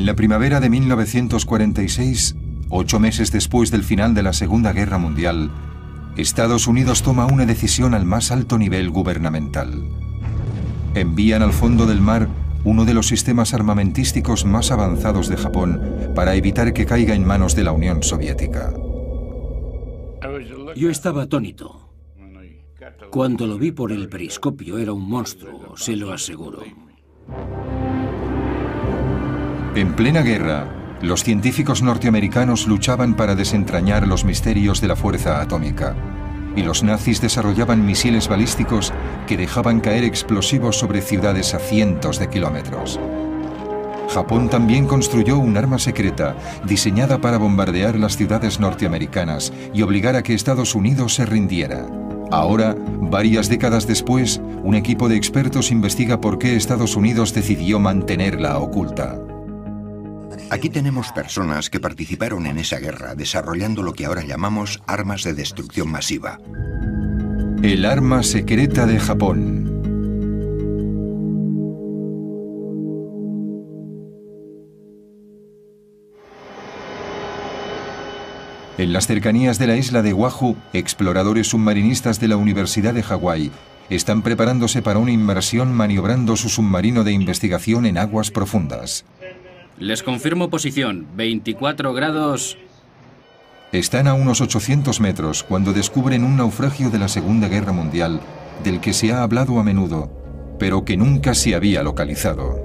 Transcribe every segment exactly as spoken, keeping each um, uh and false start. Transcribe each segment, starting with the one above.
la primavera de mil novecientos cuarenta y seis, ocho meses después del final de la Segunda Guerra Mundial, Estados Unidos toma una decisión al más alto nivel gubernamental. Envían al fondo del mar uno de los sistemas armamentísticos más avanzados de Japón para evitar que caiga en manos de la Unión Soviética. Yo estaba atónito. Cuando lo vi por el periscopio era un monstruo, se lo aseguro. En plena guerra, los científicos norteamericanos luchaban para desentrañar los misterios de la fuerza atómica, y los nazis desarrollaban misiles balísticos que dejaban caer explosivos sobre ciudades a cientos de kilómetros. Japón también construyó un arma secreta diseñada para bombardear las ciudades norteamericanas y obligar a que Estados Unidos se rindiera. Ahora, varias décadas después, un equipo de expertos investiga por qué Estados Unidos decidió mantenerla oculta. Aquí tenemos personas que participaron en esa guerra desarrollando lo que ahora llamamos armas de destrucción masiva. El arma secreta de Japón. En las cercanías de la isla de Oahu, exploradores submarinistas de la Universidad de Hawái están preparándose para una inmersión maniobrando su submarino de investigación en aguas profundas. Les confirmo posición, veinticuatro grados... Están a unos ochocientos metros cuando descubren un naufragio de la Segunda Guerra Mundial del que se ha hablado a menudo, pero que nunca se había localizado.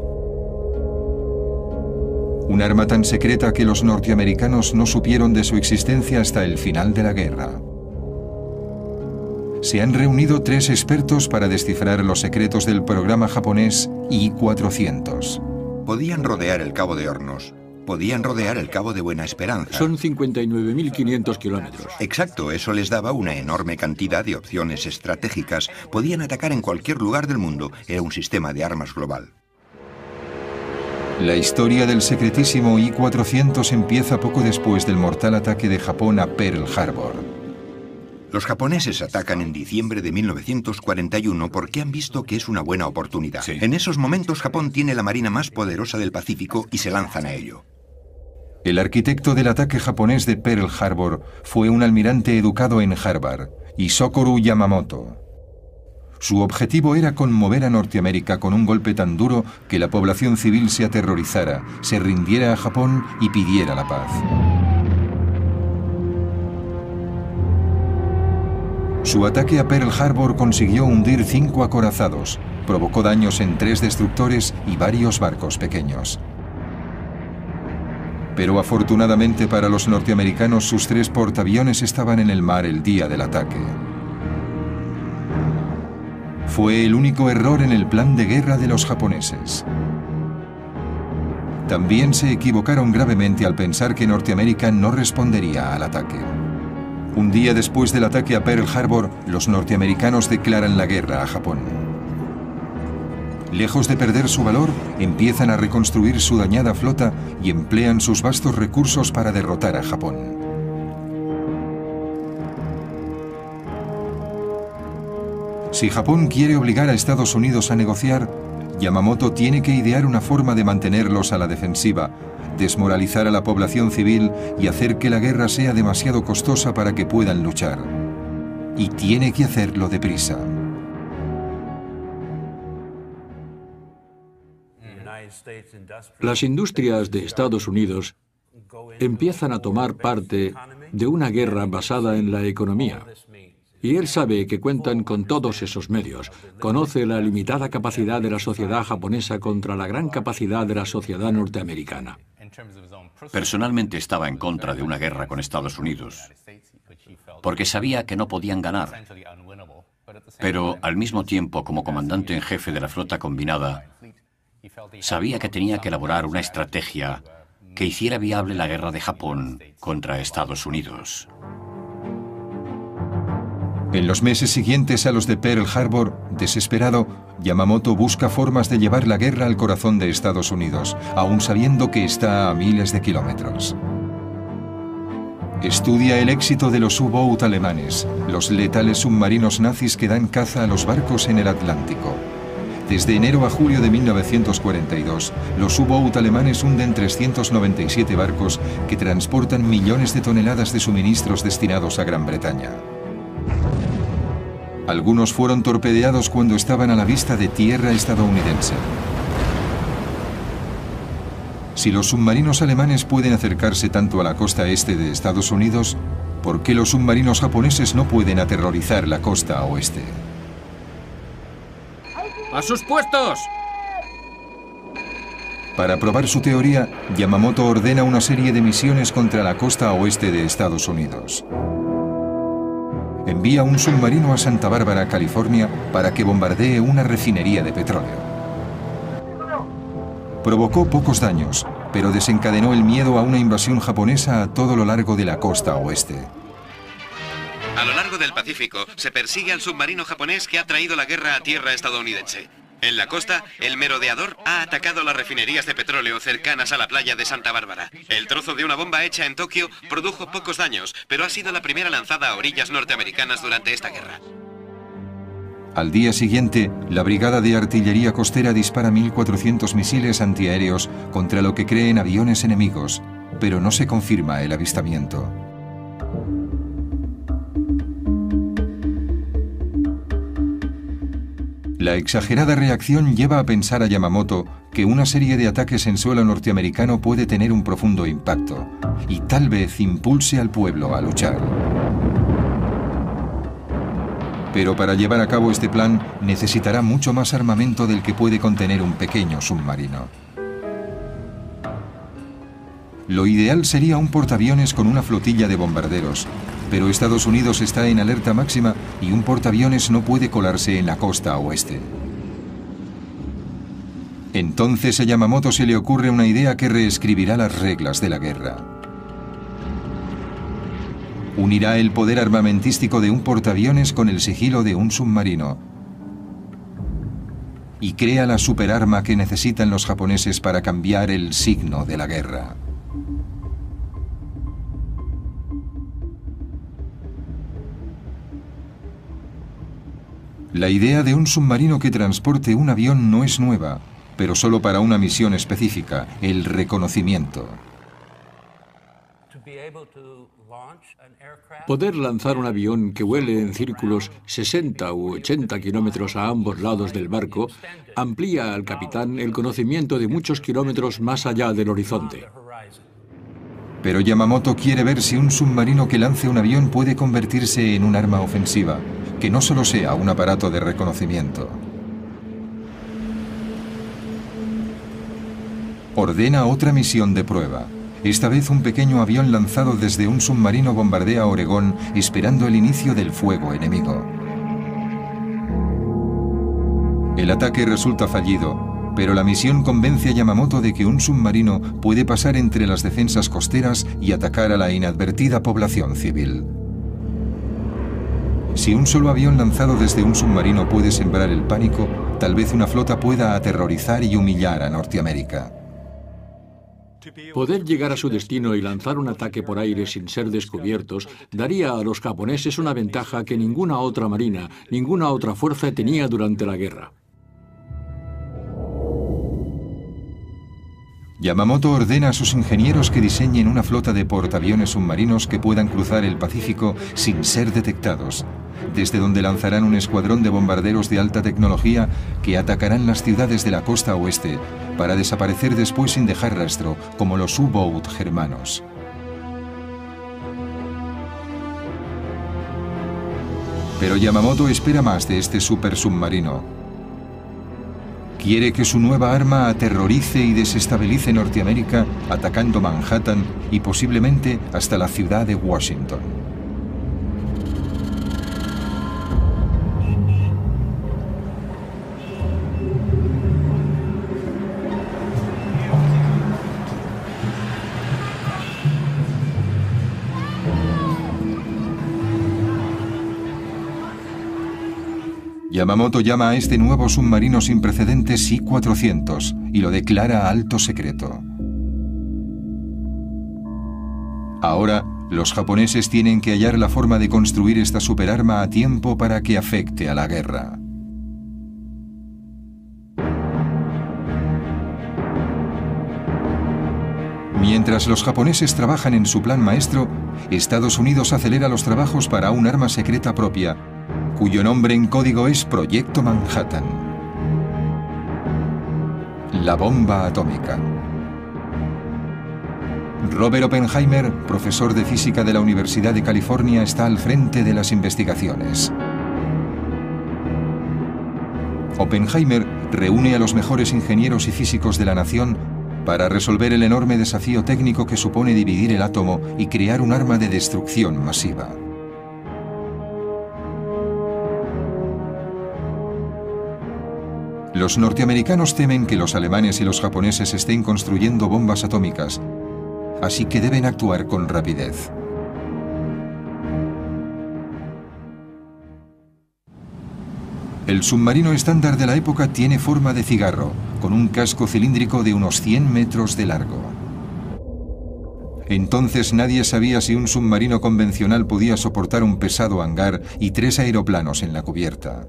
Un arma tan secreta que los norteamericanos no supieron de su existencia hasta el final de la guerra. Se han reunido tres expertos para descifrar los secretos del programa japonés I cuatrocientos. Podían rodear el Cabo de Hornos. Podían rodear el Cabo de Buena Esperanza. Son cincuenta y nueve mil quinientos kilómetros. Exacto, eso les daba una enorme cantidad de opciones estratégicas. Podían atacar en cualquier lugar del mundo. Era un sistema de armas global. La historia del secretísimo I cuatrocientos empieza poco después del mortal ataque de Japón a Pearl Harbor. Los japoneses atacan en diciembre de mil novecientos cuarenta y uno porque han visto que es una buena oportunidad. Sí. En esos momentos Japón tiene la marina más poderosa del Pacífico y se lanzan a ello. El arquitecto del ataque japonés de Pearl Harbor fue un almirante educado en Harvard, Isokoro Yamamoto. Su objetivo era conmover a Norteamérica con un golpe tan duro que la población civil se aterrorizara, se rindiera a Japón y pidiera la paz. Su ataque a Pearl Harbor consiguió hundir cinco acorazados, provocó daños en tres destructores y varios barcos pequeños. Pero afortunadamente para los norteamericanos sus tres portaaviones estaban en el mar el día del ataque. Fue el único error en el plan de guerra de los japoneses. También se equivocaron gravemente al pensar que Norteamérica no respondería al ataque. Un día después del ataque a Pearl Harbor, los norteamericanos declaran la guerra a Japón. Lejos de perder su valor, empiezan a reconstruir su dañada flota y emplean sus vastos recursos para derrotar a Japón. Si Japón quiere obligar a Estados Unidos a negociar, Yamamoto tiene que idear una forma de mantenerlos a la defensiva, desmoralizar a la población civil y hacer que la guerra sea demasiado costosa para que puedan luchar. Y tiene que hacerlo deprisa. Las industrias de Estados Unidos empiezan a tomar parte de una guerra basada en la economía. Y él sabe que cuentan con todos esos medios. Conoce la limitada capacidad de la sociedad japonesa contra la gran capacidad de la sociedad norteamericana. Personalmente estaba en contra de una guerra con Estados Unidos, porque sabía que no podían ganar. Pero al mismo tiempo, como comandante en jefe de la flota combinada, sabía que tenía que elaborar una estrategia que hiciera viable la guerra de Japón contra Estados Unidos. En los meses siguientes a los de Pearl Harbor, desesperado, Yamamoto busca formas de llevar la guerra al corazón de Estados Unidos, aun sabiendo que está a miles de kilómetros. Estudia el éxito de los U-boat alemanes, los letales submarinos nazis que dan caza a los barcos en el Atlántico. Desde enero a julio de mil novecientos cuarenta y dos, los U-Boat alemanes hunden trescientos noventa y siete barcos que transportan millones de toneladas de suministros destinados a Gran Bretaña. Algunos fueron torpedeados cuando estaban a la vista de tierra estadounidense. Si los submarinos alemanes pueden acercarse tanto a la costa este de Estados Unidos, ¿por qué los submarinos japoneses no pueden aterrorizar la costa oeste? ¡A sus puestos! Para probar su teoría, Yamamoto ordena una serie de misiones contra la costa oeste de Estados Unidos. Envía un submarino a Santa Bárbara, California, para que bombardee una refinería de petróleo. Provocó pocos daños, pero desencadenó el miedo a una invasión japonesa a todo lo largo de la costa oeste. A lo largo del Pacífico se persigue al submarino japonés que ha traído la guerra a tierra estadounidense. En la costa, el merodeador ha atacado las refinerías de petróleo cercanas a la playa de Santa Bárbara. El trozo de una bomba hecha en Tokio produjo pocos daños, pero ha sido la primera lanzada a orillas norteamericanas durante esta guerra. Al día siguiente, la Brigada de Artillería Costera dispara mil cuatrocientos misiles antiaéreos contra lo que creen aviones enemigos, pero no se confirma el avistamiento. La exagerada reacción lleva a pensar a Yamamoto que una serie de ataques en suelo norteamericano puede tener un profundo impacto y tal vez impulse al pueblo a luchar. Pero para llevar a cabo este plan necesitará mucho más armamento del que puede contener un pequeño submarino. Lo ideal sería un portaaviones con una flotilla de bombarderos, pero Estados Unidos está en alerta máxima y un portaaviones no puede colarse en la costa oeste. Entonces a Yamamoto se le ocurre una idea que reescribirá las reglas de la guerra. Unirá el poder armamentístico de un portaaviones con el sigilo de un submarino y crea la superarma que necesitan los japoneses para cambiar el signo de la guerra. La idea de un submarino que transporte un avión no es nueva, pero solo para una misión específica, el reconocimiento. Poder lanzar un avión que vuele en círculos sesenta u ochenta kilómetros a ambos lados del barco amplía al capitán el conocimiento de muchos kilómetros más allá del horizonte. Pero Yamamoto quiere ver si un submarino que lance un avión puede convertirse en un arma ofensiva, que no solo sea un aparato de reconocimiento. Ordena otra misión de prueba. Esta vez un pequeño avión lanzado desde un submarino bombardea Oregón esperando el inicio del fuego enemigo. El ataque resulta fallido, pero la misión convence a Yamamoto de que un submarino puede pasar entre las defensas costeras y atacar a la inadvertida población civil. Si un solo avión lanzado desde un submarino puede sembrar el pánico, tal vez una flota pueda aterrorizar y humillar a Norteamérica. Poder llegar a su destino y lanzar un ataque por aire sin ser descubiertos daría a los japoneses una ventaja que ninguna otra marina, ninguna otra fuerza tenía durante la guerra. Yamamoto ordena a sus ingenieros que diseñen una flota de portaaviones submarinos que puedan cruzar el Pacífico sin ser detectados, desde donde lanzarán un escuadrón de bombarderos de alta tecnología que atacarán las ciudades de la costa oeste para desaparecer después sin dejar rastro, como los U-Boat germanos. Pero Yamamoto espera más de este supersubmarino. Quiere que su nueva arma aterrorice y desestabilice Norteamérica, atacando Manhattan y posiblemente hasta la ciudad de Washington. Yamamoto llama a este nuevo submarino sin precedentes I cuatrocientos y lo declara alto secreto. Ahora, los japoneses tienen que hallar la forma de construir esta superarma a tiempo para que afecte a la guerra. Mientras los japoneses trabajan en su plan maestro, Estados Unidos acelera los trabajos para un arma secreta propia, cuyo nombre en código es Proyecto Manhattan. La bomba atómica. Robert Oppenheimer, profesor de física de la Universidad de California, está al frente de las investigaciones. Oppenheimer reúne a los mejores ingenieros y físicos de la nación para resolver el enorme desafío técnico que supone dividir el átomo y crear un arma de destrucción masiva. Los norteamericanos temen que los alemanes y los japoneses estén construyendo bombas atómicas, así que deben actuar con rapidez. El submarino estándar de la época tiene forma de cigarro, con un casco cilíndrico de unos cien metros de largo. Entonces nadie sabía si un submarino convencional podía soportar un pesado hangar y tres aeroplanos en la cubierta.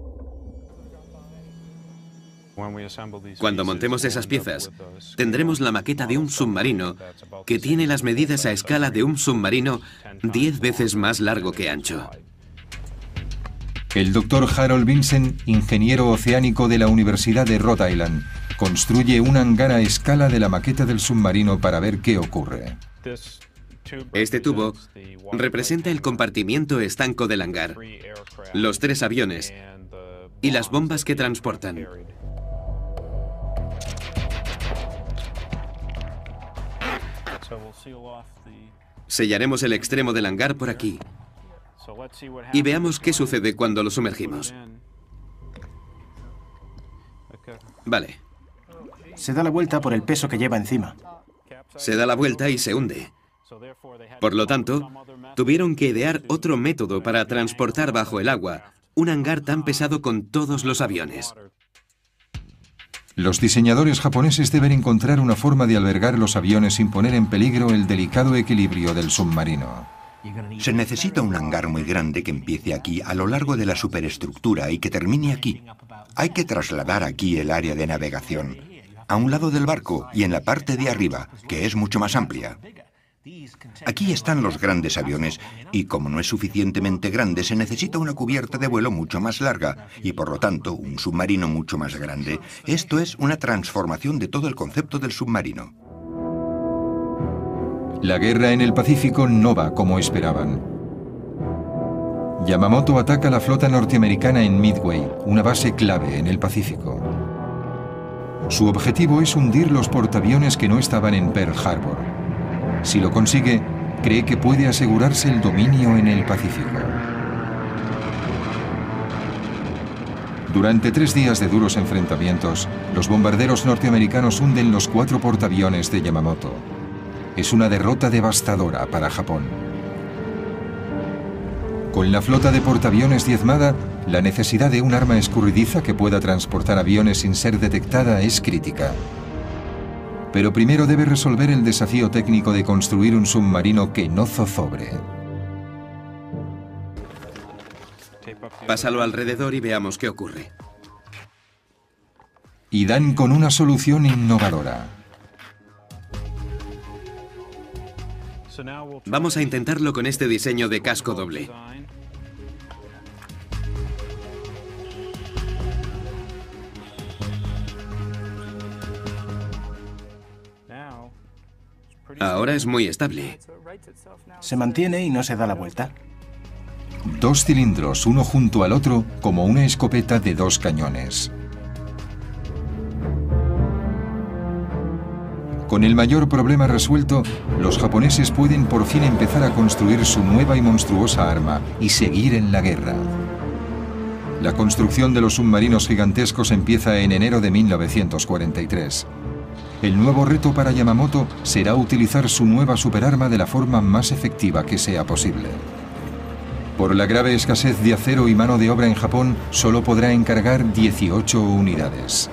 Cuando montemos esas piezas, tendremos la maqueta de un submarino que tiene las medidas a escala de un submarino diez veces más largo que ancho. El doctor Harold Vincent, ingeniero oceánico de la Universidad de Rhode Island, construye un hangar a escala de la maqueta del submarino para ver qué ocurre. Este tubo representa el compartimiento estanco del hangar, los tres aviones y las bombas que transportan. Sellaremos el extremo del hangar por aquí y veamos qué sucede cuando lo sumergimos. Vale. Se da la vuelta por el peso que lleva encima. Se da la vuelta y se hunde. Por lo tanto, tuvieron que idear otro método para transportar bajo el agua un hangar tan pesado con todos los aviones. Los diseñadores japoneses deben encontrar una forma de albergar los aviones sin poner en peligro el delicado equilibrio del submarino. Se necesita un hangar muy grande que empiece aquí a lo largo de la superestructura y que termine aquí. Hay que trasladar aquí el área de navegación, a un lado del barco y en la parte de arriba, que es mucho más amplia. Aquí están los grandes aviones y como no es suficientemente grande se necesita una cubierta de vuelo mucho más larga y por lo tanto un submarino mucho más grande. Esto es una transformación de todo el concepto del submarino. La guerra en el Pacífico no va como esperaban. Yamamoto ataca la flota norteamericana en Midway, una base clave en el Pacífico. Su objetivo es hundir los portaaviones que no estaban en Pearl Harbor. Si lo consigue, cree que puede asegurarse el dominio en el Pacífico. Durante tres días de duros enfrentamientos, los bombarderos norteamericanos hunden los cuatro portaaviones de Yamamoto. Es una derrota devastadora para Japón. Con la flota de portaaviones diezmada, la necesidad de un arma escurridiza que pueda transportar aviones sin ser detectada es crítica. Pero primero debe resolver el desafío técnico de construir un submarino que no zozobre. Pásalo alrededor y veamos qué ocurre. Y dan con una solución innovadora. Vamos a intentarlo con este diseño de casco doble. Ahora es muy estable. Se mantiene y no se da la vuelta. Dos cilindros, uno junto al otro, como una escopeta de dos cañones. Con el mayor problema resuelto, los japoneses pueden por fin empezar a construir su nueva y monstruosa arma y seguir en la guerra. La construcción de los submarinos gigantescos empieza en enero de mil novecientos cuarenta y tres. El nuevo reto para Yamamoto será utilizar su nueva superarma de la forma más efectiva que sea posible. Por la grave escasez de acero y mano de obra en Japón, solo podrá encargar dieciocho unidades.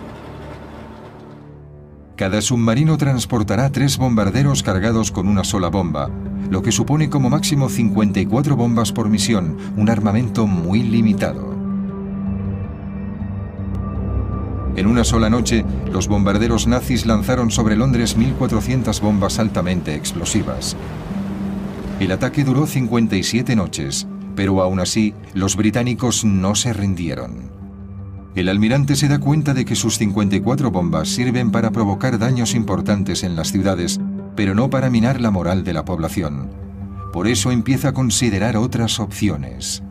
Cada submarino transportará tres bombarderos cargados con una sola bomba, lo que supone como máximo cincuenta y cuatro bombas por misión, un armamento muy limitado. En una sola noche, los bombarderos nazis lanzaron sobre Londres mil cuatrocientas bombas altamente explosivas. El ataque duró cincuenta y siete noches, pero aún así, los británicos no se rindieron. El almirante se da cuenta de que sus cincuenta y cuatro bombas sirven para provocar daños importantes en las ciudades, pero no para minar la moral de la población. Por eso empieza a considerar otras opciones.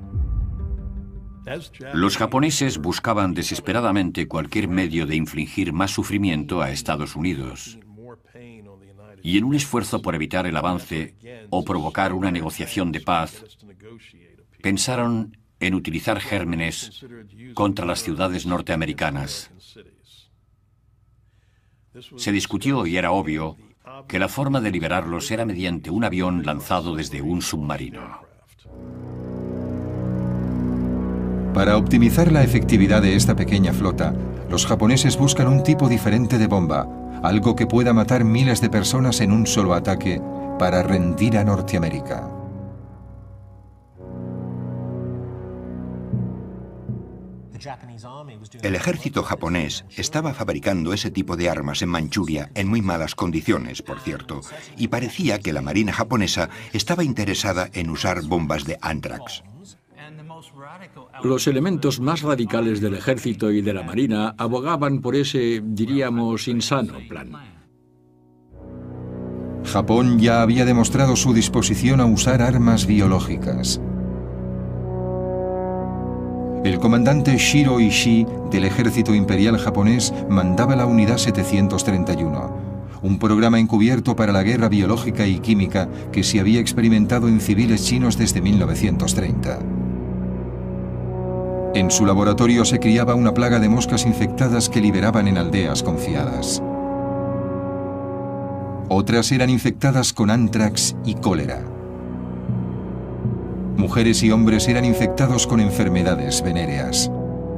Los japoneses buscaban desesperadamente cualquier medio de infligir más sufrimiento a Estados Unidos. Y en un esfuerzo por evitar el avance o provocar una negociación de paz, pensaron en utilizar gérmenes contra las ciudades norteamericanas. Se discutió y era obvio que la forma de liberarlos era mediante un avión lanzado desde un submarino. Para optimizar la efectividad de esta pequeña flota, los japoneses buscan un tipo diferente de bomba, algo que pueda matar miles de personas en un solo ataque para rendir a Norteamérica. El ejército japonés estaba fabricando ese tipo de armas en Manchuria en muy malas condiciones, por cierto, y parecía que la marina japonesa estaba interesada en usar bombas de Anthrax. Los elementos más radicales del ejército y de la marina abogaban por ese, diríamos, insano plan. Japón ya había demostrado su disposición a usar armas biológicas. El comandante Shiro Ishii del ejército imperial japonés mandaba la unidad setecientos treinta y uno, un programa encubierto para la guerra biológica y química que se había experimentado en civiles chinos desde mil novecientos treinta. En su laboratorio se criaba una plaga de moscas infectadas que liberaban en aldeas confiadas. Otras eran infectadas con anthrax y cólera. Mujeres y hombres eran infectados con enfermedades venéreas.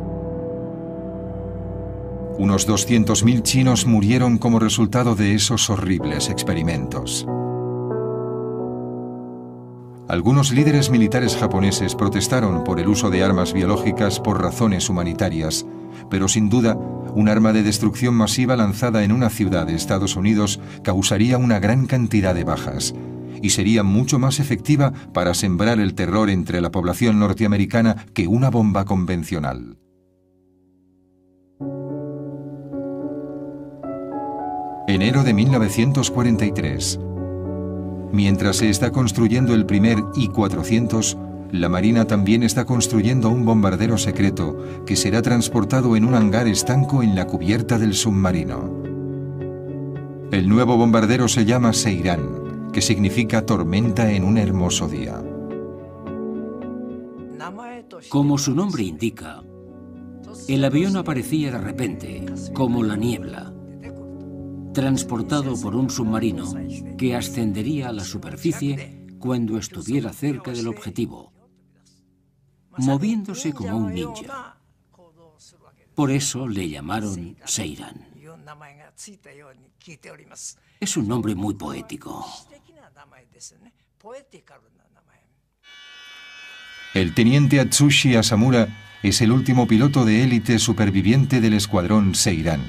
Unos doscientos mil chinos murieron como resultado de esos horribles experimentos. Algunos líderes militares japoneses protestaron por el uso de armas biológicas por razones humanitarias, pero sin duda, un arma de destrucción masiva lanzada en una ciudad de Estados Unidos causaría una gran cantidad de bajas y sería mucho más efectiva para sembrar el terror entre la población norteamericana que una bomba convencional. Enero de mil novecientos cuarenta y tres. Mientras se está construyendo el primer I cuatrocientos, la Marina también está construyendo un bombardero secreto que será transportado en un hangar estanco en la cubierta del submarino. El nuevo bombardero se llama Seiran, que significa tormenta en un hermoso día. Como su nombre indica, el avión aparecía de repente, como la niebla, transportado por un submarino que ascendería a la superficie cuando estuviera cerca del objetivo, moviéndose como un ninja. Por eso le llamaron Seiran. Es un nombre muy poético. El teniente Atsushi Asamura es el último piloto de élite superviviente del escuadrón Seiran.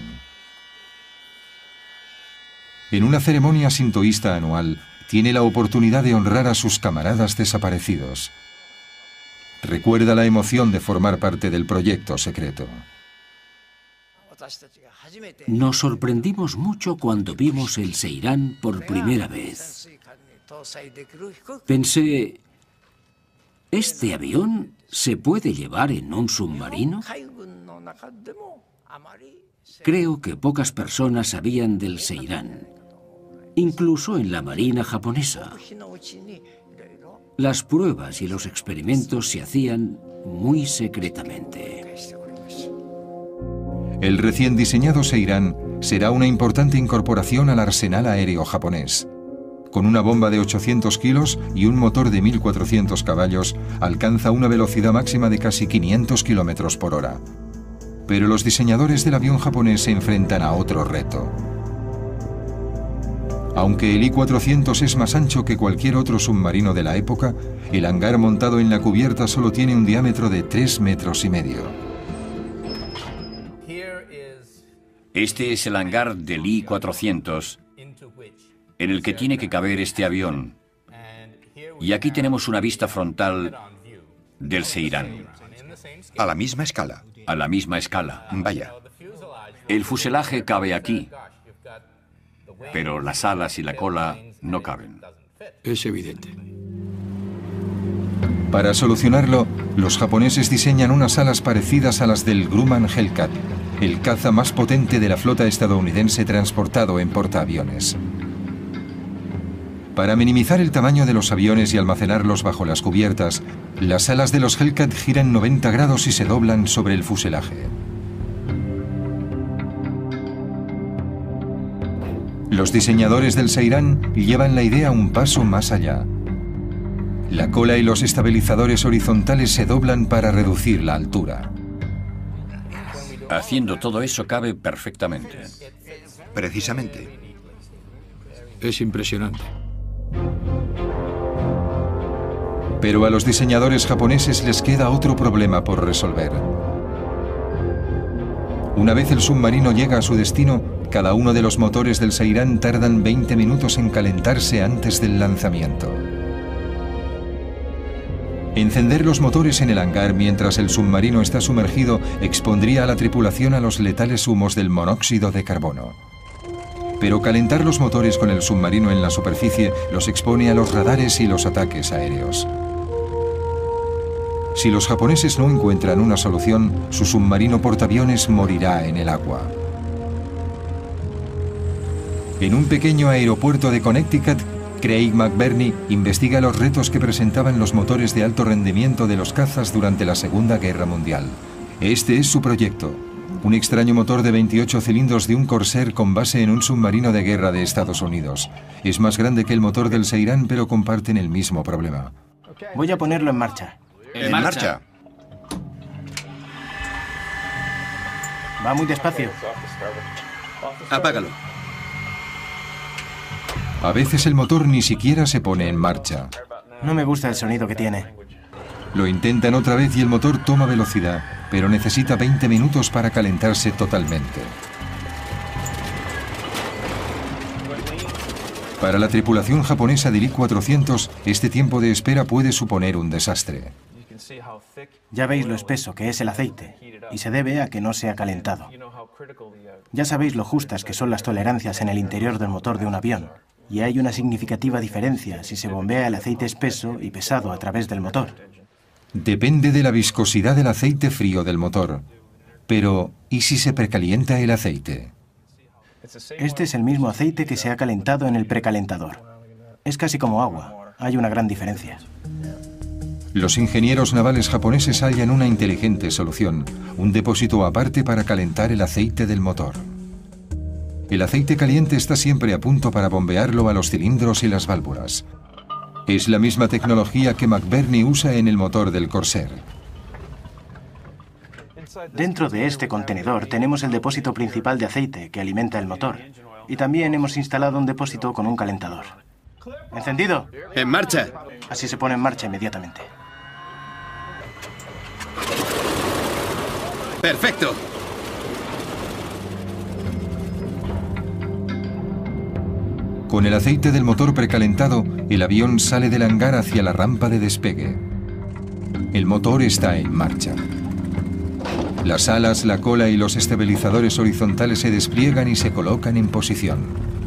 En una ceremonia sintoísta anual, tiene la oportunidad de honrar a sus camaradas desaparecidos. Recuerda la emoción de formar parte del proyecto secreto. Nos sorprendimos mucho cuando vimos el Seiran por primera vez. Pensé, ¿este avión se puede llevar en un submarino? Creo que pocas personas sabían del Seiran, incluso en la Marina japonesa. Las pruebas y los experimentos se hacían muy secretamente. El recién diseñado Seiran será una importante incorporación al arsenal aéreo japonés. Con una bomba de ochocientos kilos y un motor de mil cuatrocientos caballos, alcanza una velocidad máxima de casi quinientos kilómetros por hora. Pero los diseñadores del avión japonés se enfrentan a otro reto. Aunque el I cuatrocientos es más ancho que cualquier otro submarino de la época, el hangar montado en la cubierta solo tiene un diámetro de tres metros y medio. Este es el hangar del I cuatrocientos en el que tiene que caber este avión. Y aquí tenemos una vista frontal del Seirán. A la misma escala. A la misma escala. Vaya. El fuselaje cabe aquí, pero las alas y la cola no caben. Es evidente. Para solucionarlo, los japoneses diseñan unas alas parecidas a las del Grumman Hellcat, el caza más potente de la flota estadounidense transportado en portaaviones. Para minimizar el tamaño de los aviones y almacenarlos bajo las cubiertas, las alas de los Hellcat giran noventa grados y se doblan sobre el fuselaje. Los diseñadores del Seirán llevan la idea un paso más allá. La cola y los estabilizadores horizontales se doblan para reducir la altura. Haciendo todo eso cabe perfectamente. Precisamente. Es impresionante. Pero a los diseñadores japoneses les queda otro problema por resolver. Una vez el submarino llega a su destino, cada uno de los motores del Seirán tardan veinte minutos en calentarse antes del lanzamiento. Encender los motores en el hangar mientras el submarino está sumergido expondría a la tripulación a los letales humos del monóxido de carbono. Pero calentar los motores con el submarino en la superficie los expone a los radares y los ataques aéreos. Si los japoneses no encuentran una solución, su submarino portaaviones morirá en el agua. En un pequeño aeropuerto de Connecticut, Craig McBurney investiga los retos que presentaban los motores de alto rendimiento de los cazas durante la Segunda Guerra Mundial. Este es su proyecto, un extraño motor de veintiocho cilindros de un Corsair con base en un submarino de guerra de Estados Unidos. Es más grande que el motor del Seirán, pero comparten el mismo problema. Voy a ponerlo en marcha. En, en marcha. marcha. Va muy despacio. Apágalo. A veces el motor ni siquiera se pone en marcha. No me gusta el sonido que tiene. Lo intentan otra vez y el motor toma velocidad, pero necesita veinte minutos para calentarse totalmente. Para la tripulación japonesa del I cuatrocientos, este tiempo de espera puede suponer un desastre. Ya veis lo espeso que es el aceite, y se debe a que no se ha calentado. Ya sabéis lo justas que son las tolerancias en el interior del motor de un avión, y hay una significativa diferencia si se bombea el aceite espeso y pesado a través del motor. Depende de la viscosidad del aceite frío del motor. Pero, ¿y si se precalienta el aceite? Este es el mismo aceite que se ha calentado en el precalentador. Es casi como agua. Hay una gran diferencia. Los ingenieros navales japoneses hallan una inteligente solución, un depósito aparte para calentar el aceite del motor. El aceite caliente está siempre a punto para bombearlo a los cilindros y las válvulas. Es la misma tecnología que McBurney usa en el motor del Corsair. Dentro de este contenedor tenemos el depósito principal de aceite que alimenta el motor. Y también hemos instalado un depósito con un calentador. ¿Encendido? ¡En marcha! Así se pone en marcha inmediatamente. ¡Perfecto! Con el aceite del motor precalentado, el avión sale del hangar hacia la rampa de despegue. El motor está en marcha. Las alas, la cola y los estabilizadores horizontales se despliegan y se colocan en posición.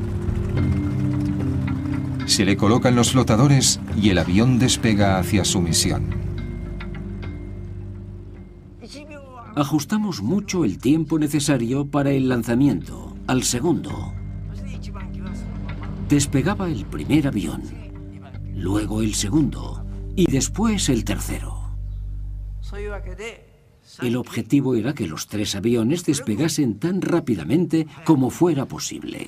Se le colocan los flotadores y el avión despega hacia su misión. Ajustamos mucho el tiempo necesario para el lanzamiento, al segundo. Despegaba el primer avión, luego el segundo y después el tercero. El objetivo era que los tres aviones despegasen tan rápidamente como fuera posible.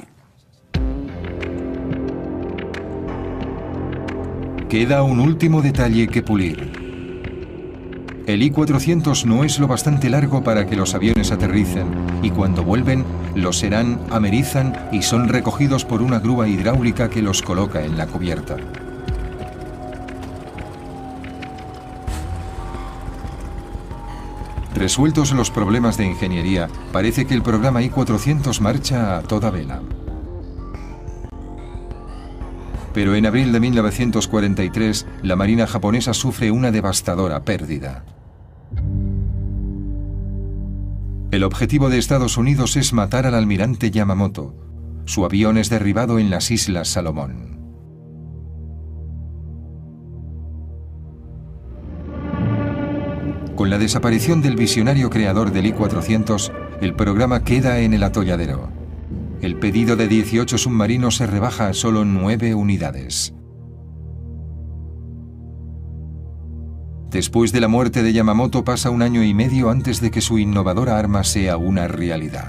Queda un último detalle que pulir. El I cuatrocientos no es lo bastante largo para que los aviones aterricen, y cuando vuelven, los serán, amerizan y son recogidos por una grúa hidráulica que los coloca en la cubierta. Resueltos los problemas de ingeniería, parece que el programa I cuatrocientos marcha a toda vela. Pero en abril de mil novecientos cuarenta y tres, la Marina japonesa sufre una devastadora pérdida. El objetivo de Estados Unidos es matar al almirante Yamamoto. Su avión es derribado en las Islas Salomón. Con la desaparición del visionario creador del I cuatrocientos, el programa queda en el atolladero. El pedido de dieciocho submarinos se rebaja a solo nueve unidades. Después de la muerte de Yamamoto pasa un año y medio antes de que su innovadora arma sea una realidad.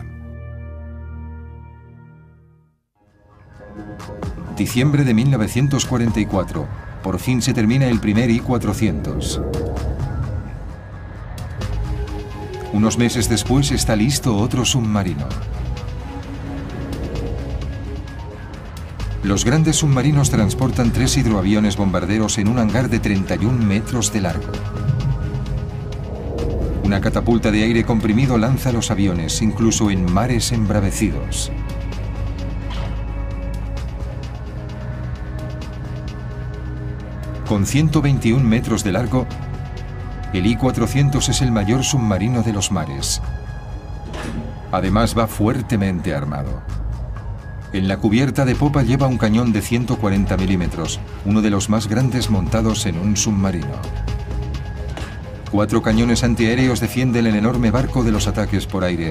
Diciembre de mil novecientos cuarenta y cuatro. Por fin se termina el primer I cuatrocientos. Unos meses después está listo otro submarino. Los grandes submarinos transportan tres hidroaviones bombarderos en un hangar de treinta y un metros de largo. Una catapulta de aire comprimido lanza los aviones, incluso en mares embravecidos. Con ciento veintiún metros de largo, el I cuatrocientos es el mayor submarino de los mares. Además, va fuertemente armado. En la cubierta de popa lleva un cañón de ciento cuarenta milímetros, uno de los más grandes montados en un submarino. Cuatro cañones antiaéreos defienden el enorme barco de los ataques por aire.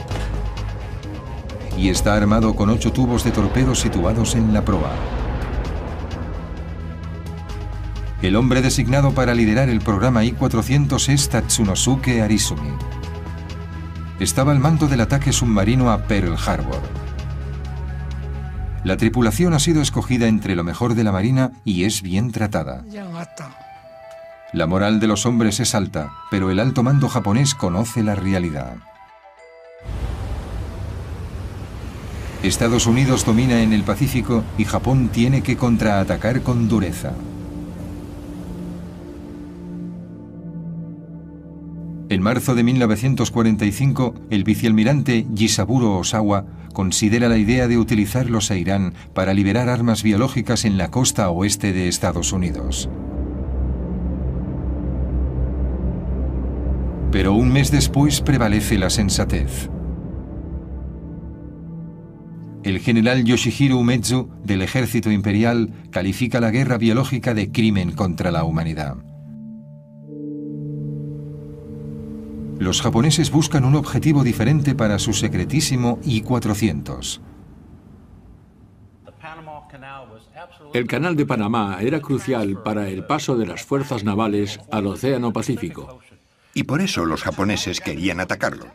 Y está armado con ocho tubos de torpedos situados en la proa. El hombre designado para liderar el programa I cuatrocientos es Tatsunosuke Arizumi. Estaba al mando del ataque submarino a Pearl Harbor. La tripulación ha sido escogida entre lo mejor de la Marina y es bien tratada. La moral de los hombres es alta, pero el alto mando japonés conoce la realidad. Estados Unidos domina en el Pacífico y Japón tiene que contraatacar con dureza. En marzo de mil novecientos cuarenta y cinco, el vicealmirante Jisaburo Osawa considera la idea de utilizar los Seirán para liberar armas biológicas en la costa oeste de Estados Unidos. Pero un mes después prevalece la sensatez. El general Yoshihiro Umezu, del ejército imperial, califica la guerra biológica de crimen contra la humanidad. Los japoneses buscan un objetivo diferente para su secretísimo I cuatrocientos. El Canal de Panamá era crucial para el paso de las fuerzas navales al Océano Pacífico. Y por eso los japoneses querían atacarlo.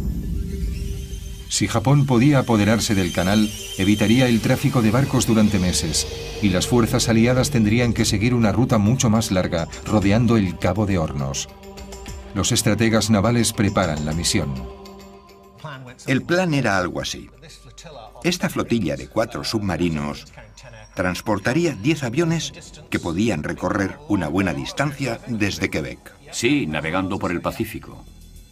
Si Japón podía apoderarse del canal, evitaría el tráfico de barcos durante meses, y las fuerzas aliadas tendrían que seguir una ruta mucho más larga, rodeando el Cabo de Hornos. Los estrategas navales preparan la misión. El plan era algo así. Esta flotilla de cuatro submarinos transportaría diez aviones que podían recorrer una buena distancia desde Quebec. Sí, navegando por el Pacífico.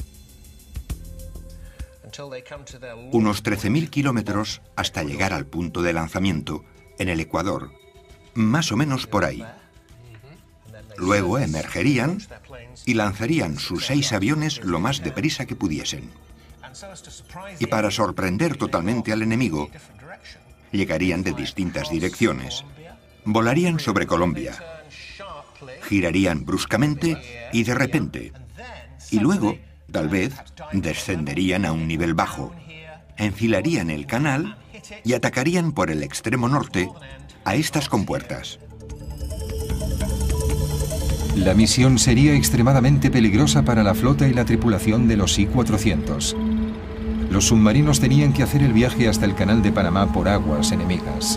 Unos trece mil kilómetros hasta llegar al punto de lanzamiento, en el Ecuador, más o menos por ahí. Luego emergerían y lanzarían sus seis aviones lo más deprisa que pudiesen. Y para sorprender totalmente al enemigo, llegarían de distintas direcciones. Volarían sobre Colombia, girarían bruscamente y de repente, y luego, tal vez, descenderían a un nivel bajo, enfilarían el canal y atacarían por el extremo norte a estas compuertas. La misión sería extremadamente peligrosa para la flota y la tripulación de los I cuatrocientos. Los submarinos tenían que hacer el viaje hasta el Canal de Panamá por aguas enemigas.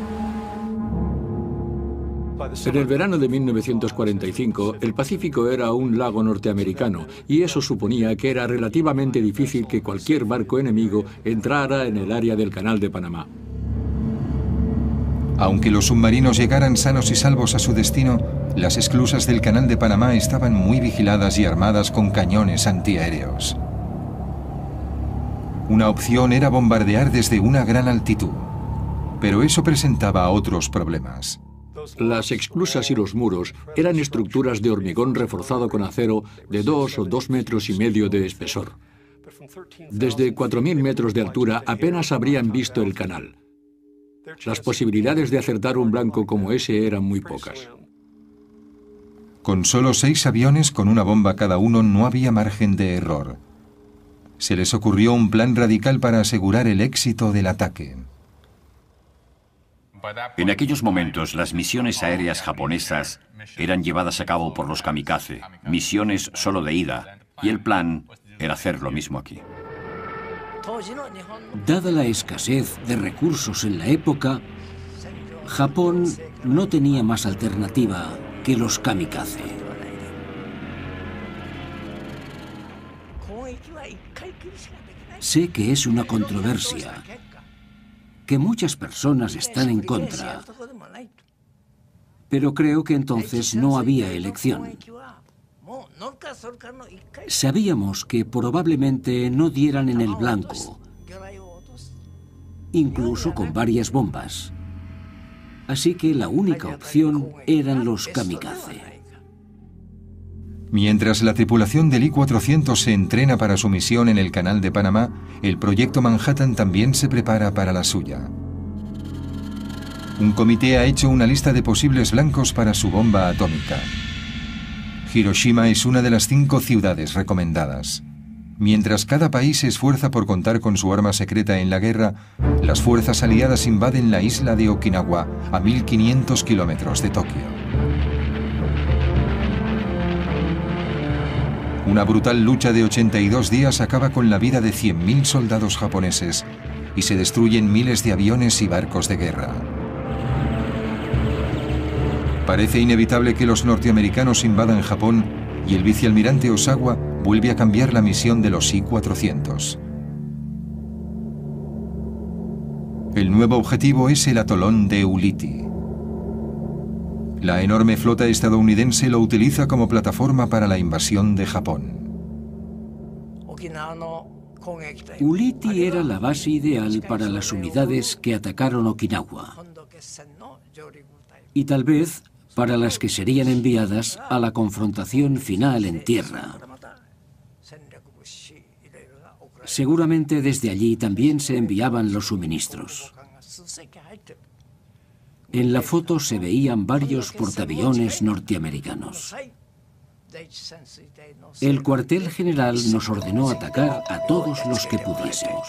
En el verano de mil novecientos cuarenta y cinco, el Pacífico era un lago norteamericano y eso suponía que era relativamente difícil que cualquier barco enemigo entrara en el área del Canal de Panamá. Aunque los submarinos llegaran sanos y salvos a su destino, las esclusas del Canal de Panamá estaban muy vigiladas y armadas con cañones antiaéreos. Una opción era bombardear desde una gran altitud, pero eso presentaba otros problemas. Las esclusas y los muros eran estructuras de hormigón reforzado con acero de dos o dos metros y medio de espesor. Desde cuatro mil metros de altura apenas habrían visto el canal. Las posibilidades de acertar un blanco como ese eran muy pocas. Con solo seis aviones con una bomba cada uno no había margen de error. Se les ocurrió un plan radical para asegurar el éxito del ataque. En aquellos momentos, las misiones aéreas japonesas eran llevadas a cabo por los kamikaze, misiones solo de ida, y el plan era hacer lo mismo aquí. Dada la escasez de recursos en la época, Japón no tenía más alternativa que los kamikaze. Sé que es una controversia, que muchas personas están en contra, pero creo que entonces no había elección. Sabíamos que probablemente no dieran en el blanco, incluso con varias bombas. Así que la única opción eran los kamikaze. Mientras la tripulación del I cuatrocientos se entrena para su misión en el Canal de Panamá, el proyecto Manhattan también se prepara para la suya. Un comité ha hecho una lista de posibles blancos para su bomba atómica. Hiroshima es una de las cinco ciudades recomendadas. Mientras cada país se esfuerza por contar con su arma secreta en la guerra, las fuerzas aliadas invaden la isla de Okinawa, a mil quinientos kilómetros de Tokio. Una brutal lucha de ochenta y dos días acaba con la vida de cien mil soldados japoneses y se destruyen miles de aviones y barcos de guerra. Parece inevitable que los norteamericanos invadan Japón y el vicealmirante Osawa vuelve a cambiar la misión de los I cuatrocientos. El nuevo objetivo es el atolón de Ulithi. La enorme flota estadounidense lo utiliza como plataforma para la invasión de Japón. Ulithi era la base ideal para las unidades que atacaron Okinawa y tal vez para las que serían enviadas a la confrontación final en tierra. Seguramente desde allí también se enviaban los suministros. En la foto se veían varios portaaviones norteamericanos. El cuartel general nos ordenó atacar a todos los que pudiésemos.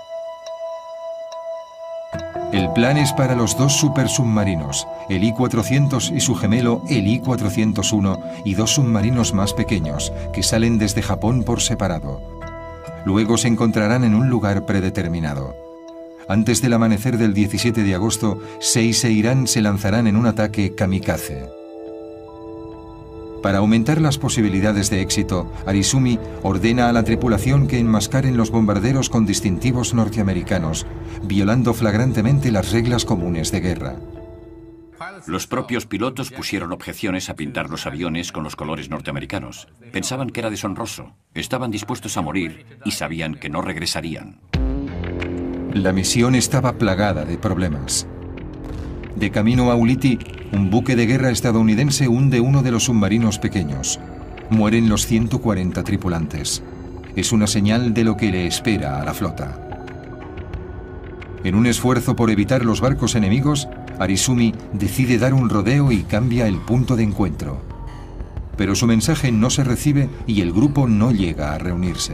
El plan es para los dos supersubmarinos, el I cuatrocientos y su gemelo, el I cuatrocientos uno, y dos submarinos más pequeños, que salen desde Japón por separado. Luego se encontrarán en un lugar predeterminado. Antes del amanecer del diecisiete de agosto, seis e Irán se lanzarán en un ataque kamikaze. Para aumentar las posibilidades de éxito, Arizumi ordena a la tripulación que enmascaren los bombarderos con distintivos norteamericanos, violando flagrantemente las reglas comunes de guerra. Los propios pilotos pusieron objeciones a pintar los aviones con los colores norteamericanos. Pensaban que era deshonroso, estaban dispuestos a morir y sabían que no regresarían. La misión estaba plagada de problemas. De camino a Ulithi, un buque de guerra estadounidense hunde uno de los submarinos pequeños. Mueren los ciento cuarenta tripulantes. Es una señal de lo que le espera a la flota. En un esfuerzo por evitar los barcos enemigos, Arizumi decide dar un rodeo y cambia el punto de encuentro. Pero su mensaje no se recibe y el grupo no llega a reunirse.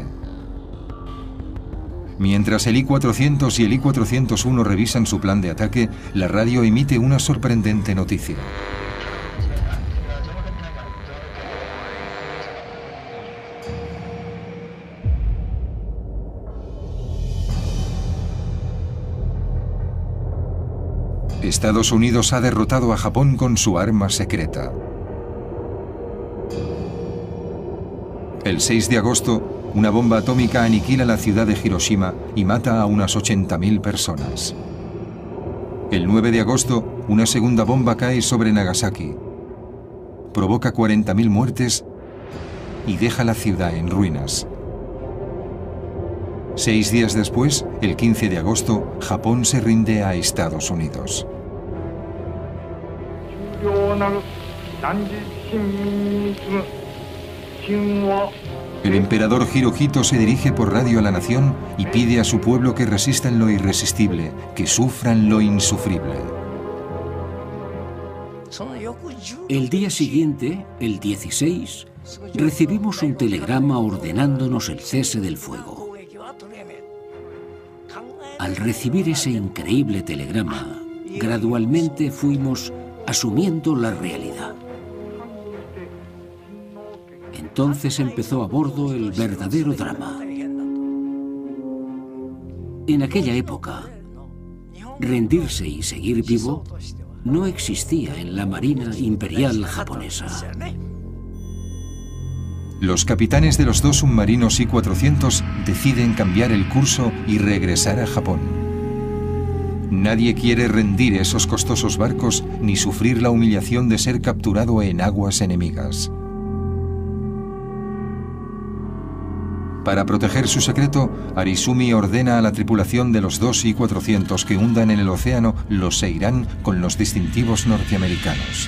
Mientras el I cuatrocientos y el I cuatrocientos uno revisan su plan de ataque, la radio emite una sorprendente noticia. Estados Unidos ha derrotado a Japón con su arma secreta. El seis de agosto, una bomba atómica aniquila la ciudad de Hiroshima y mata a unas ochenta mil personas. El nueve de agosto, una segunda bomba cae sobre Nagasaki. Provoca cuarenta mil muertes y deja la ciudad en ruinas. Seis días después, el quince de agosto, Japón se rinde a Estados Unidos. El emperador Hirohito se dirige por radio a la nación y pide a su pueblo que resistan lo irresistible, que sufran lo insufrible. El día siguiente, el dieciséis, recibimos un telegrama ordenándonos el cese del fuego. Al recibir ese increíble telegrama, gradualmente fuimos asumiendo la realidad. Entonces empezó a bordo el verdadero drama. En aquella época, rendirse y seguir vivo no existía en la Marina Imperial japonesa. Los capitanes de los dos submarinos I cuatrocientos deciden cambiar el curso y regresar a Japón. Nadie quiere rendir esos costosos barcos ni sufrir la humillación de ser capturado en aguas enemigas. Para proteger su secreto, Arizumi ordena a la tripulación de los dos I cuatrocientos que hundan en el océano los Seiran con los distintivos norteamericanos.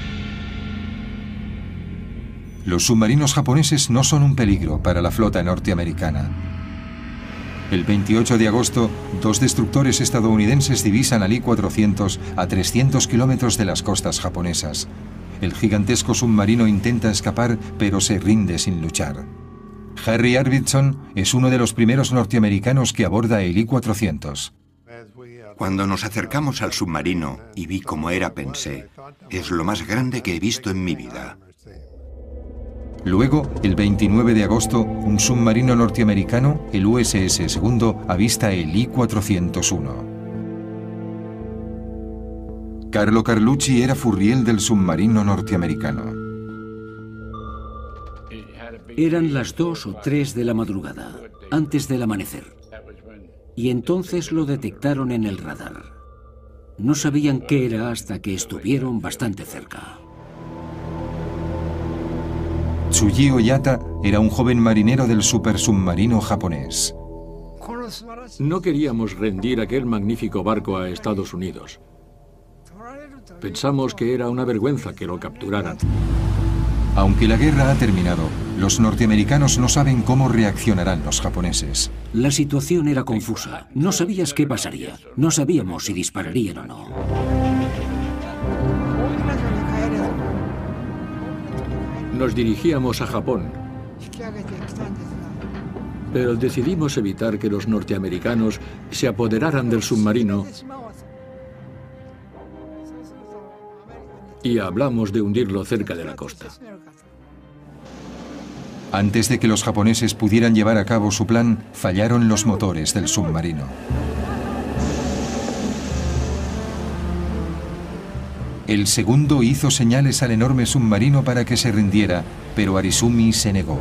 Los submarinos japoneses no son un peligro para la flota norteamericana. El veintiocho de agosto, dos destructores estadounidenses divisan al I cuatrocientos a trescientos kilómetros de las costas japonesas. El gigantesco submarino intenta escapar, pero se rinde sin luchar. Harry Arvidsson es uno de los primeros norteamericanos que aborda el I cuatrocientos. Cuando nos acercamos al submarino y vi cómo era, pensé, es lo más grande que he visto en mi vida. Luego, el veintinueve de agosto, un submarino norteamericano, el U S S Segundo, avista el I cuatrocientos uno. Carlo Carlucci era furriel del submarino norteamericano. Eran las dos o tres de la madrugada, antes del amanecer. Y entonces lo detectaron en el radar. No sabían qué era hasta que estuvieron bastante cerca. Tsuji Oyata era un joven marinero del supersubmarino japonés. No queríamos rendir aquel magnífico barco a Estados Unidos. Pensamos que era una vergüenza que lo capturaran. Aunque la guerra ha terminado, los norteamericanos no saben cómo reaccionarán los japoneses. La situación era confusa. No sabías qué pasaría. No sabíamos si dispararían o no. Nos dirigíamos a Japón, pero decidimos evitar que los norteamericanos se apoderaran del submarino y hablamos de hundirlo cerca de la costa. Antes de que los japoneses pudieran llevar a cabo su plan, fallaron los motores del submarino. El segundo hizo señales al enorme submarino para que se rindiera, pero Arizumi se negó.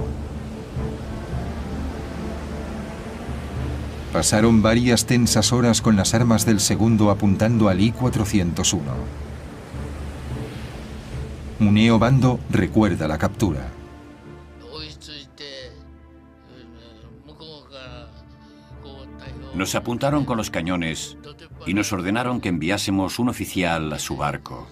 Pasaron varias tensas horas con las armas del segundo apuntando al I cuatrocientos uno. Muneo Bando recuerda la captura. Nos apuntaron con los cañones y nos ordenaron que enviásemos un oficial a su barco.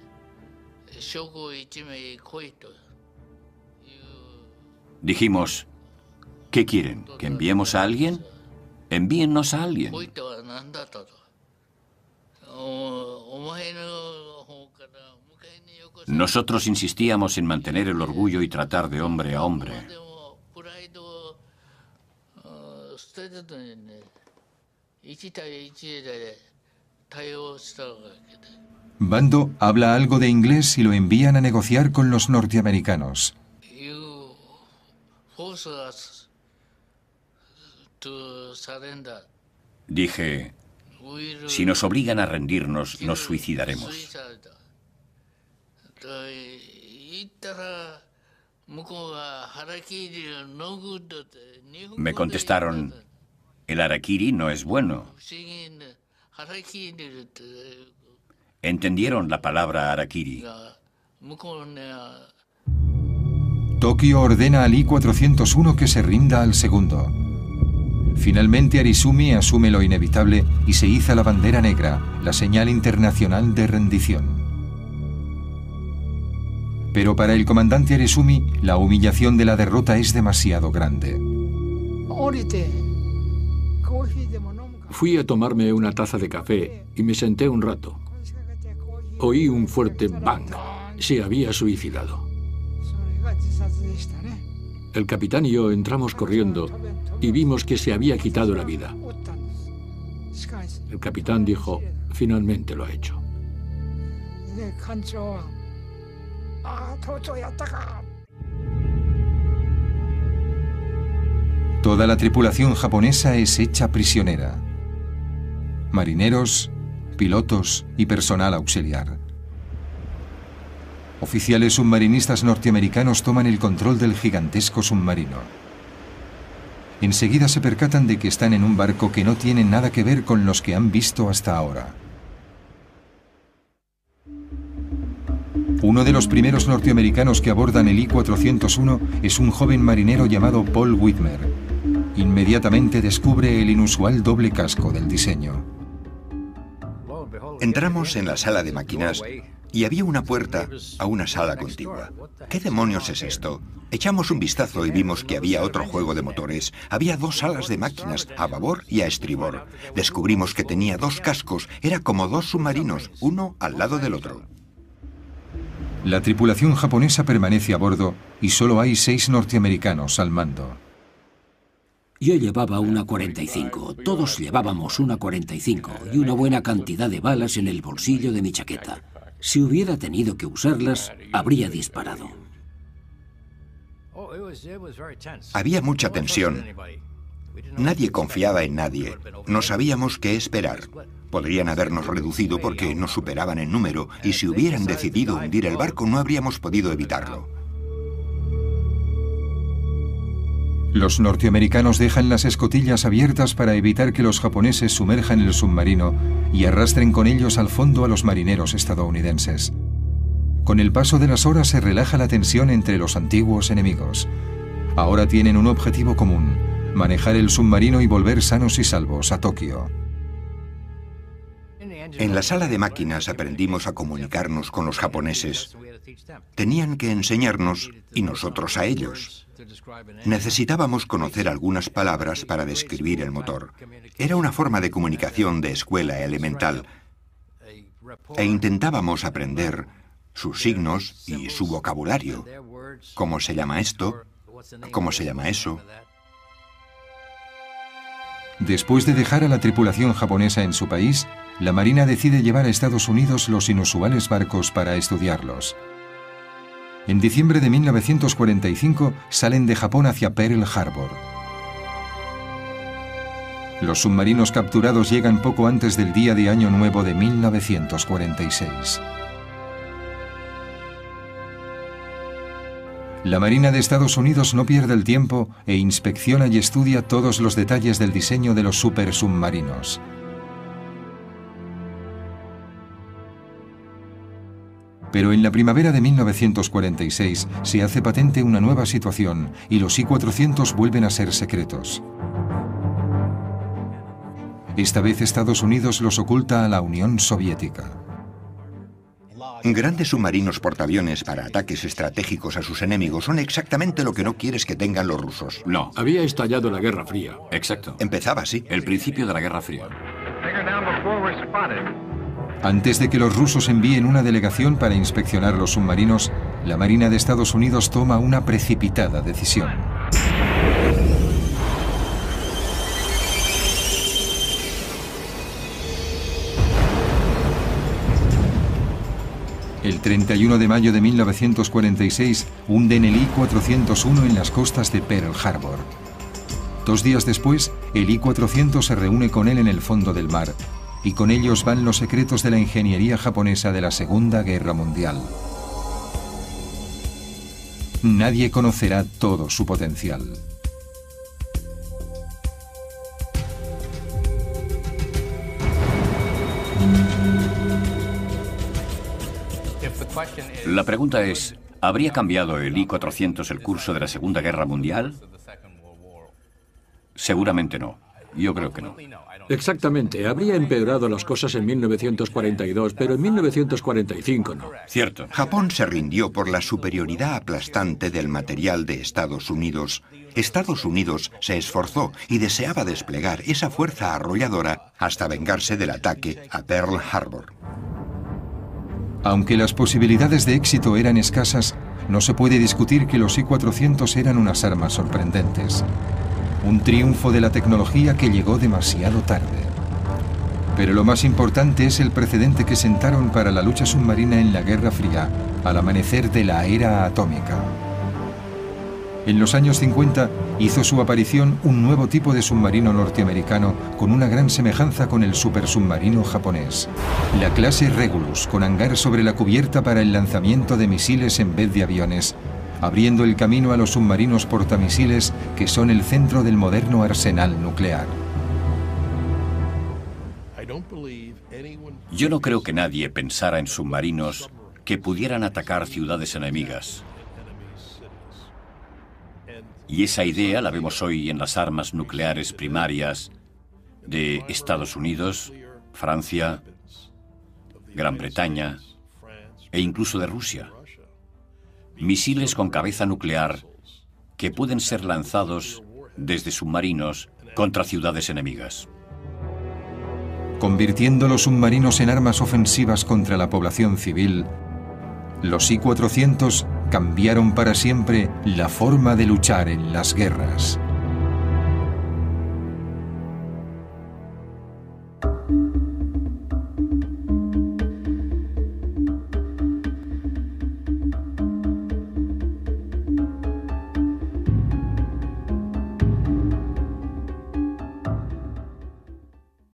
Dijimos, ¿qué quieren? ¿Que enviemos a alguien? Envíennos a alguien. Nosotros insistíamos en mantener el orgullo y tratar de hombre a hombre. Bando habla algo de inglés y lo envían a negociar con los norteamericanos. Dije, si nos obligan a rendirnos, nos suicidaremos. Me contestaron, el harakiri no es bueno. Entendieron la palabra harakiri. Tokio ordena al I cuatrocientos uno que se rinda al segundo. Finalmente Arizumi asume lo inevitable y se iza la bandera negra, la señal internacional de rendición. Pero para el comandante Arizumi, la humillación de la derrota es demasiado grande. Fui a tomarme una taza de café y me senté un rato. Oí un fuerte bang. Se había suicidado. El capitán y yo entramos corriendo y vimos que se había quitado la vida. El capitán dijo, finalmente lo ha hecho. Toda la tripulación japonesa es hecha prisionera. Marineros, pilotos y personal auxiliar. Oficiales submarinistas norteamericanos toman el control del gigantesco submarino. Enseguida se percatan de que están en un barco que no tiene nada que ver con los que han visto hasta ahora. Uno de los primeros norteamericanos que abordan el I cuatrocientos uno es un joven marinero llamado Paul Whitmer. Inmediatamente descubre el inusual doble casco del diseño. Entramos en la sala de máquinas y había una puerta a una sala contigua. ¿Qué demonios es esto? Echamos un vistazo y vimos que había otro juego de motores. Había dos salas de máquinas, a babor y a estribor. Descubrimos que tenía dos cascos. Era como dos submarinos, uno al lado del otro. La tripulación japonesa permanece a bordo y solo hay seis norteamericanos al mando. Yo llevaba una cuarenta y cinco, todos llevábamos una cuarenta y cinco y una buena cantidad de balas en el bolsillo de mi chaqueta. Si hubiera tenido que usarlas, habría disparado. Había mucha tensión. Nadie confiaba en nadie. No sabíamos qué esperar. Podrían habernos reducido porque nos superaban en número y si hubieran decidido hundir el barco no habríamos podido evitarlo. Los norteamericanos dejan las escotillas abiertas para evitar que los japoneses sumerjan el submarino y arrastren con ellos al fondo a los marineros estadounidenses. Con el paso de las horas se relaja la tensión entre los antiguos enemigos. Ahora tienen un objetivo común: manejar el submarino y volver sanos y salvos a Tokio. En la sala de máquinas aprendimos a comunicarnos con los japoneses. Tenían que enseñarnos y nosotros a ellos. Necesitábamos conocer algunas palabras para describir el motor. Era una forma de comunicación de escuela elemental. E intentábamos aprender sus signos y su vocabulario. ¿Cómo se llama esto? ¿Cómo se llama eso? Después de dejar a la tripulación japonesa en su país, la Marina decide llevar a Estados Unidos los inusuales barcos para estudiarlos. En diciembre de mil novecientos cuarenta y cinco salen de Japón hacia Pearl Harbor. Los submarinos capturados llegan poco antes del día de Año Nuevo de mil novecientos cuarenta y seis. La Marina de Estados Unidos no pierde el tiempo e inspecciona y estudia todos los detalles del diseño de los supersubmarinos. Pero en la primavera de mil novecientos cuarenta y seis se hace patente una nueva situación y los I cuatrocientos vuelven a ser secretos. Esta vez Estados Unidos los oculta a la Unión Soviética. Grandes submarinos portaaviones para ataques estratégicos a sus enemigos son exactamente lo que no quieres que tengan los rusos. No. Había estallado la Guerra Fría. Exacto. Empezaba así. El principio de la Guerra Fría. Antes de que los rusos envíen una delegación para inspeccionar los submarinos, la Marina de Estados Unidos toma una precipitada decisión. El treinta y uno de mayo de mil novecientos cuarenta y seis hunden el I cuatrocientos uno en las costas de Pearl Harbor. Dos días después, el I cuatrocientos se reúne con él en el fondo del mar, y con ellos van los secretos de la ingeniería japonesa de la Segunda Guerra Mundial. Nadie conocerá todo su potencial. La pregunta es, ¿habría cambiado el I cuatrocientos el curso de la Segunda Guerra Mundial? Seguramente no. Yo creo que no. Exactamente. Habría empeorado las cosas en mil novecientos cuarenta y dos, pero en mil novecientos cuarenta y cinco no. Cierto. Japón se rindió por la superioridad aplastante del material de Estados Unidos. Estados Unidos se esforzó y deseaba desplegar esa fuerza arrolladora hasta vengarse del ataque a Pearl Harbor. Aunque las posibilidades de éxito eran escasas, no se puede discutir que los I cuatrocientos eran unas armas sorprendentes. Un triunfo de la tecnología que llegó demasiado tarde. Pero lo más importante es el precedente que sentaron para la lucha submarina en la Guerra Fría, al amanecer de la era atómica. En los años cincuenta hizo su aparición un nuevo tipo de submarino norteamericano con una gran semejanza con el supersubmarino japonés. La clase Regulus, con hangar sobre la cubierta para el lanzamiento de misiles en vez de aviones, abriendo el camino a los submarinos portamisiles que son el centro del moderno arsenal nuclear. Yo no creo que nadie pensara en submarinos que pudieran atacar ciudades enemigas. Y esa idea la vemos hoy en las armas nucleares primarias de Estados Unidos, Francia, Gran Bretaña e incluso de Rusia. Misiles con cabeza nuclear que pueden ser lanzados desde submarinos contra ciudades enemigas. Convirtiendo los submarinos en armas ofensivas contra la población civil, los I cuatrocientos cambiaron para siempre la forma de luchar en las guerras.